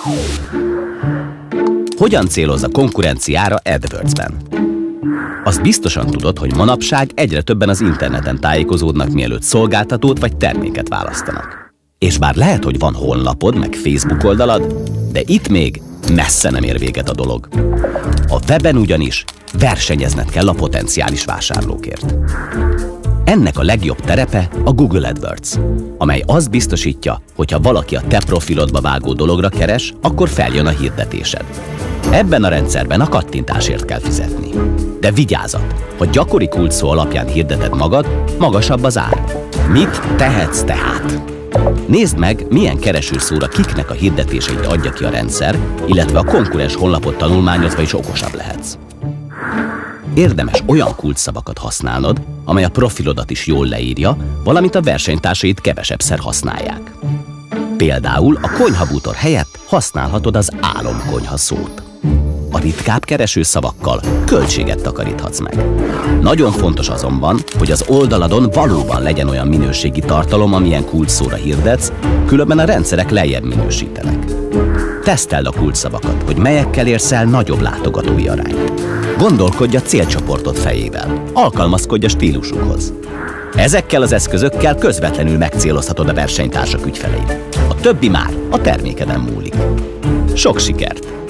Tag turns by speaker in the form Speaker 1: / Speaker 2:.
Speaker 1: Hogyan céloz a konkurenciára AdWords-ben? Azt biztosan tudod, hogy manapság egyre többen az interneten tájékozódnak, mielőtt szolgáltatót vagy terméket választanak. És bár lehet, hogy van honlapod, meg Facebook oldalad, de itt még messze nem ér véget a dolog. A weben ugyanis versenyezned kell a potenciális vásárlókért. Ennek a legjobb terepe a Google AdWords, amely azt biztosítja, hogy ha valaki a te profilodba vágó dologra keres, akkor feljön a hirdetésed. Ebben a rendszerben a kattintásért kell fizetni. De vigyázat! Ha gyakori kulcsszó alapján hirdeted magad, magasabb az ár. Mit tehetsz tehát? Nézd meg, milyen keresőszóra kiknek a hirdetéseit adja ki a rendszer, illetve a konkurens honlapot tanulmányozva is okosabb lehetsz. Érdemes olyan kulcsszavakat használnod, amely a profilodat is jól leírja, valamint a versenytársait kevesebbszer használják. Például a konyhabútor helyett használhatod az álomkonyha szót. A ritkább keresőszavakkal költséget takaríthatsz meg. Nagyon fontos azonban, hogy az oldaladon valóban legyen olyan minőségi tartalom, amilyen kulcsszóra hirdetsz, különben a rendszerek lejjebb minősítenek. Teszteld a kulcsszavakat, hogy melyekkel érsz el nagyobb látogatói arányt. Gondolkodj a célcsoportod fejével, alkalmazkodj a stílusukhoz. Ezekkel az eszközökkel közvetlenül megcélozhatod a versenytársak ügyfeleit. A többi már a termékeden múlik. Sok sikert!